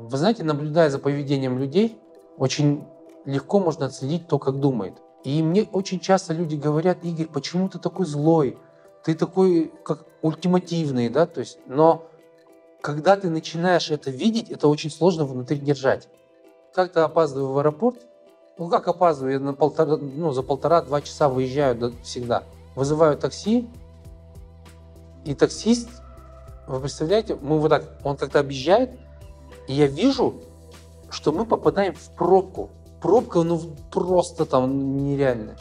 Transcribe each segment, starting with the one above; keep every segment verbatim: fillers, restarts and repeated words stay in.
Вы знаете, наблюдая за поведением людей, очень легко можно отследить то, как думает. И мне очень часто люди говорят: Игорь, почему ты такой злой? Ты такой, как ультимативный, да? То есть, но когда ты начинаешь это видеть, это очень сложно внутри держать. Как-то опаздываю в аэропорт, ну как опаздываю, я на полтора, ну, за полтора-два часа выезжаю до, всегда. Вызываю такси, и таксист, вы представляете, мы вот так, он как-то объезжает, и я вижу, что мы попадаем в пробку. Пробка, ну, просто там нереальная.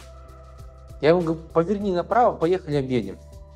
Я ему говорю: поверни направо, поехали объедем.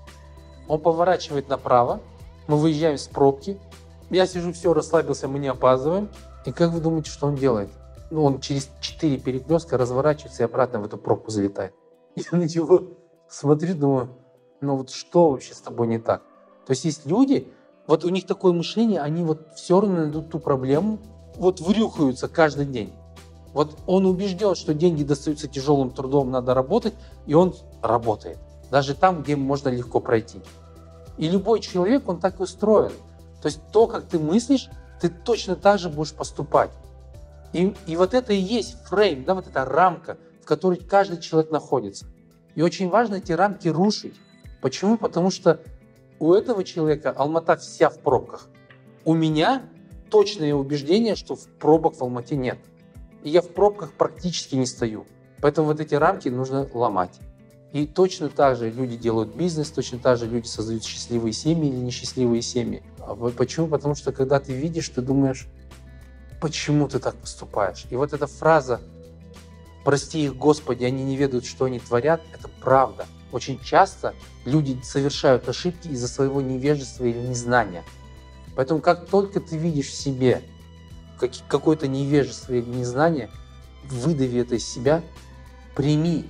Он поворачивает направо, мы выезжаем с пробки. Я сижу, все, расслабился, мы не опаздываем. И как вы думаете, что он делает? Ну, он через четыре перекрестка разворачивается и обратно в эту пробку залетает. Я на него смотрю, думаю, ну вот что вообще с тобой не так? То есть есть люди, вот у них такое мышление, они вот все равно найдут ту проблему, вот врюхаются каждый день. Вот он убежден, что деньги достаются тяжелым трудом, надо работать, и он работает. Даже там, где можно легко пройти. И любой человек, он так и устроен. То есть то, как ты мыслишь, ты точно так же будешь поступать. И, и вот это и есть фрейм, да, вот эта рамка, в которой каждый человек находится. И очень важно эти рамки рушить. Почему? Потому что у этого человека Алмата вся в пробках. У меня точное убеждение, что пробок в Алмате нет. И я в пробках практически не стою. Поэтому вот эти рамки нужно ломать. И точно так же люди делают бизнес, точно так же люди создают счастливые семьи или несчастливые семьи. А почему? Потому что когда ты видишь, ты думаешь, почему ты так поступаешь? И вот эта фраза «прости их, Господи, они не ведают, что они творят» — это правда. Очень часто люди совершают ошибки из-за своего невежества или незнания. Поэтому как только ты видишь в себе какое-то невежество или незнание, выдави это из себя, прими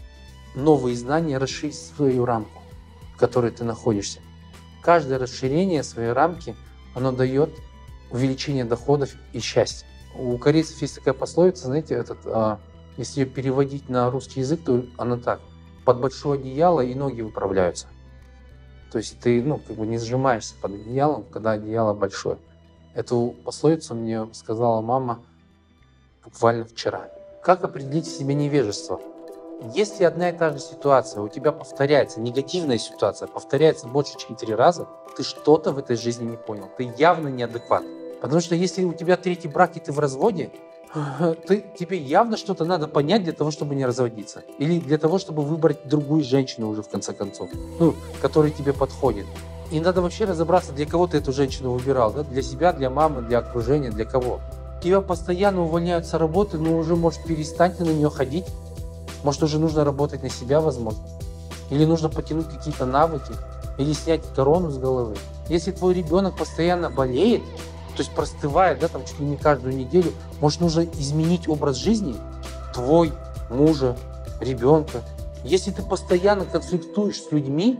новые знания, расширь свою рамку, в которой ты находишься. Каждое расширение своей рамки, оно дает увеличение доходов и счастья. У корейцев есть такая пословица, знаете, этот, а, если ее переводить на русский язык, то она так: под большое одеяло и ноги выправляются. То есть ты, ну, как бы не сжимаешься под одеялом, когда одеяло большое. Эту пословицу мне сказала мама буквально вчера. Как определить в себе невежество? Если одна и та же ситуация у тебя повторяется, негативная ситуация повторяется больше, чем три раза, ты что-то в этой жизни не понял. Ты явно неадекват. Потому что если у тебя третий брак и ты в разводе, ты, тебе явно что-то надо понять для того, чтобы не разводиться. Или для того, чтобы выбрать другую женщину уже в конце концов, ну, которая тебе подходит. И надо вообще разобраться, для кого ты эту женщину выбирал. Да? Для себя, для мамы, для окружения, для кого. Тебя постоянно увольняют с работы, но уже, может, перестать на нее ходить. Может, уже нужно работать на себя, возможно. Или нужно потянуть какие-то навыки. Или снять корону с головы. Если твой ребенок постоянно болеет, то есть простывает, да, там чуть ли не каждую неделю, может, нужно изменить образ жизни твой, мужа, ребенка. Если ты постоянно конфликтуешь с людьми,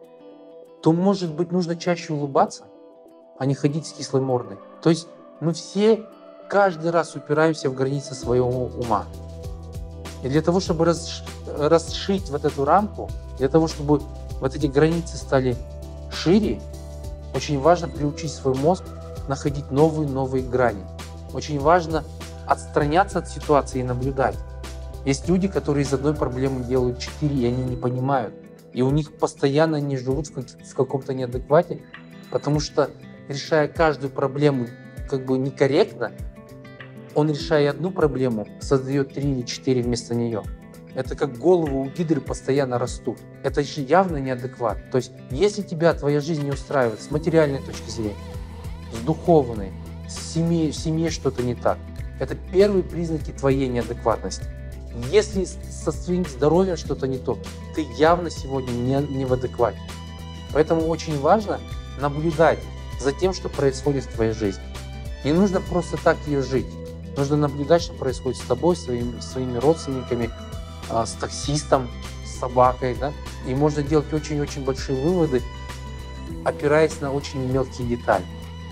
то, может быть, нужно чаще улыбаться, а не ходить с кислой мордой. То есть мы все каждый раз упираемся в границы своего ума. И для того, чтобы расш... расшить вот эту рамку, для того, чтобы вот эти границы стали шире, очень важно приучить свой мозг находить новые-новые грани. Очень важно отстраняться от ситуации и наблюдать. Есть люди, которые из одной проблемы делают четыре, и они не понимают. И у них постоянно они живут в каком-то неадеквате, потому что, решая каждую проблему как бы некорректно, он, решая одну проблему, создает три или четыре вместо нее. Это как головы у гидры постоянно растут. Это же явно неадекват. То есть, если тебя твоя жизнь не устраивает с материальной точки зрения, с духовной, с семьей, в семье что-то не так, это первые признаки твоей неадекватности. Если со своим здоровьем что-то не то, ты явно сегодня не, не в адеквате. Поэтому очень важно наблюдать за тем, что происходит в твоей жизни. Не нужно просто так ее жить. Нужно наблюдать, что происходит с тобой, своими, своими родственниками, э, с таксистом, с собакой. Да? И можно делать очень-очень большие выводы, опираясь на очень мелкие детали.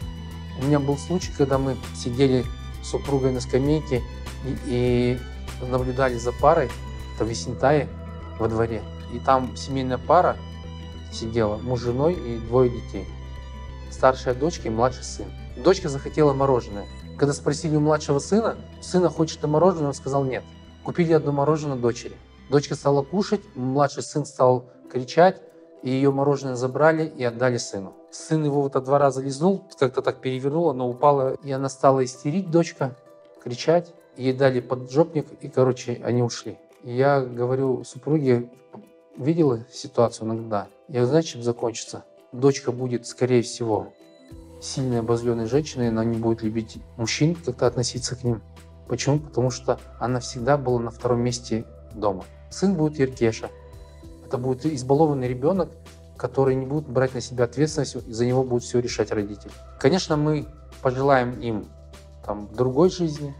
У меня был случай, когда мы сидели с супругой на скамейке и, и наблюдали за парой, это в Есентае во дворе. И там семейная пара сидела, муж с женой и двое детей. Старшая дочка и младший сын. Дочка захотела мороженое. Когда спросили у младшего сына, сына хочет мороженое, он сказал нет. Купили одно мороженое дочери. Дочка стала кушать, младший сын стал кричать, и ее мороженое забрали и отдали сыну. Сын его вот два раза лизнул, как-то так перевернул, оно упало, и она стала истерить, дочка, кричать. Ей дали поджопник, и, короче, они ушли. И я говорю супруге, видела ситуацию иногда? Я говорю, знаете, чем закончится? Дочка будет, скорее всего, сильной обозленной женщиной, она не будет любить мужчин, как-то относиться к ним. Почему? Потому что она всегда была на втором месте дома. Сын будет Еркеша. Это будет избалованный ребенок, который не будет брать на себя ответственность, и за него будет все решать родители. Конечно, мы пожелаем им там, другой жизни,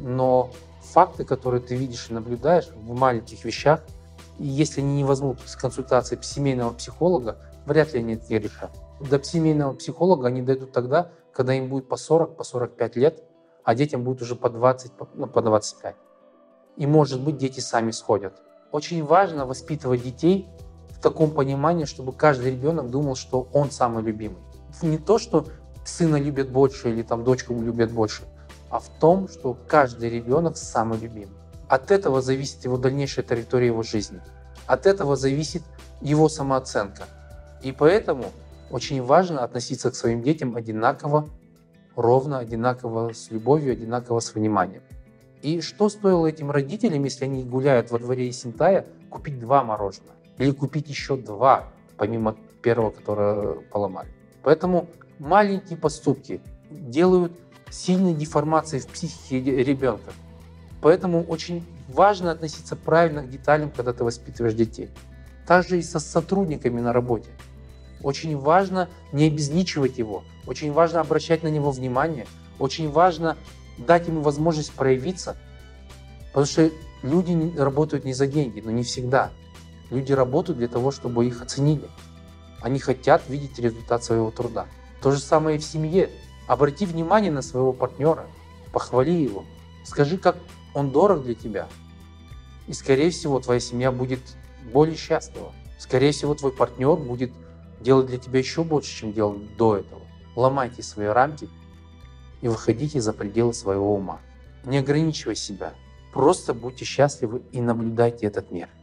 но факты, которые ты видишь и наблюдаешь в маленьких вещах, и если они не возьмут с консультации семейного психолога, вряд ли они это решат. До семейного психолога они дойдут тогда, когда им будет по сорок, по сорок пять лет, а детям будет уже по двадцать, ну, по двадцать пять. И, может быть, дети сами сходят. Очень важно воспитывать детей в таком понимании, чтобы каждый ребенок думал, что он самый любимый. Не то, что сына любят больше или там дочку любят больше, а в том, что каждый ребенок самый любимый. От этого зависит его дальнейшая траектория его жизни. От этого зависит его самооценка. И поэтому очень важно относиться к своим детям одинаково, ровно, одинаково с любовью, одинаково с вниманием. И что стоило этим родителям, если они гуляют во дворе Ессентая, купить два мороженого? Или купить еще два, помимо первого, которое поломали? Поэтому маленькие поступки делают сильные деформации в психике ребенка. Поэтому очень важно относиться правильно к деталям, когда ты воспитываешь детей. Также и со сотрудниками на работе. Очень важно не обезличивать его, очень важно обращать на него внимание, очень важно дать ему возможность проявиться. Потому что люди работают не за деньги, но не всегда. Люди работают для того, чтобы их оценили. Они хотят видеть результат своего труда. То же самое и в семье. Обрати внимание на своего партнера, похвали его, скажи, как он дорог для тебя. И, скорее всего, твоя семья будет более счастлива. Скорее всего, твой партнер будет делать для тебя еще больше, чем делал до этого. Ломайте свои рамки и выходите за пределы своего ума. Не ограничивай себя. Просто будьте счастливы и наблюдайте этот мир.